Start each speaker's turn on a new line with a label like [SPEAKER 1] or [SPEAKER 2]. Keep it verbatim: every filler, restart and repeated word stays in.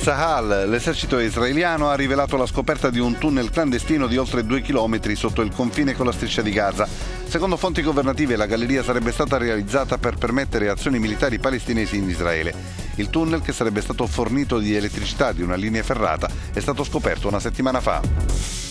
[SPEAKER 1] Tzahal, l'esercito israeliano, ha rivelato la scoperta di un tunnel clandestino di oltre due chilometri sotto il confine con la striscia di Gaza. Secondo fonti governative, la galleria sarebbe stata realizzata per permettere azioni militari palestinesi in Israele. Il tunnel, che sarebbe stato fornito di elettricità di una linea ferrata, è stato scoperto una settimana fa.